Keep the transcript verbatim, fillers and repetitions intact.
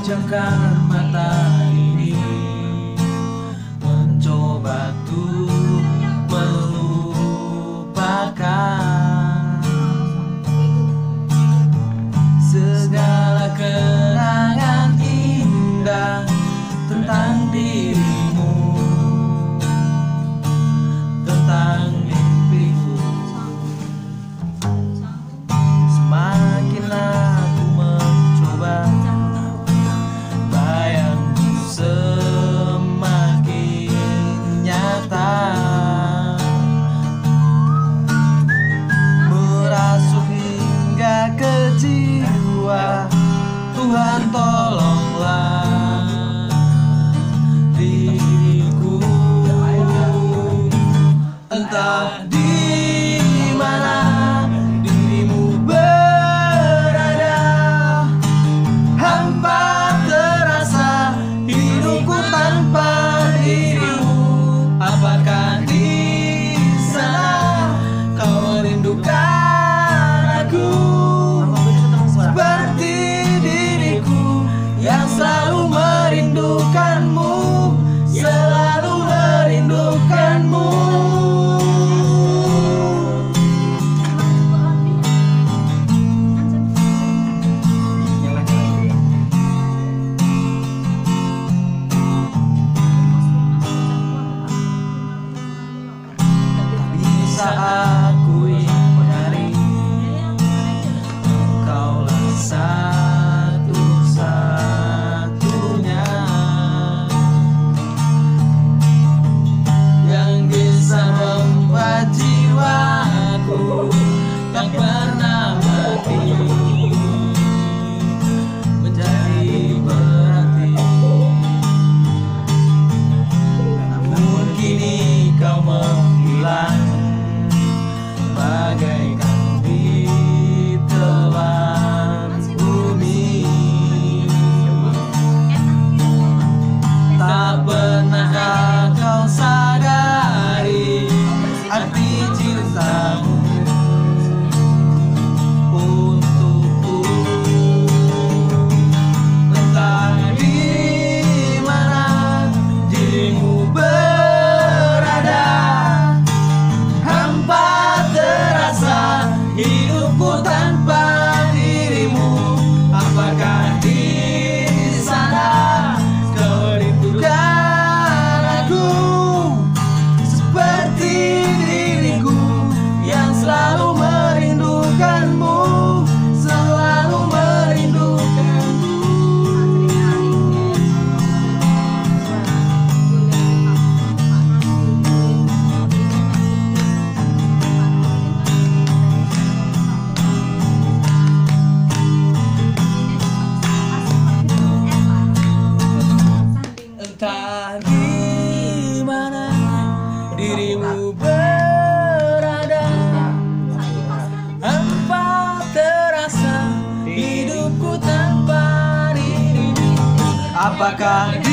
memejamkan mata ini, mencoba tuh melupakan segala kenangan indah tentang dirimu, tentang mimpiku. Semakin aku mencoba, bayangmu semakin nyata, merasuk hingga ke jiwa. Tuhan tolonglah diriku, entah di mana dirimu berada. Hampa terasa hidupku tanpa dirimu. Apakah di sana kau merindukan aku seperti diriku yang selalu merindukanmu, selalu merindukanmu. Bisa aku ingkari, engkaulah satu-satunya yang bisa membuat jiwaku tak pernah mati menjadi berarti. Namun kini kau menghilang bagaikan ditelan bumi. Tak pernah kau sadari arti cintamu untukku. Entah di mana dirimu berada, hampa terasa hidupku tanpa dirimu. Apakah di sana kau rindukan aku seperti diriku yang selalu merindukanmu, selalu merindukanmu. Entah di mana dirimu berada, hampa terasa hidupku tanpa dirimu. Apakah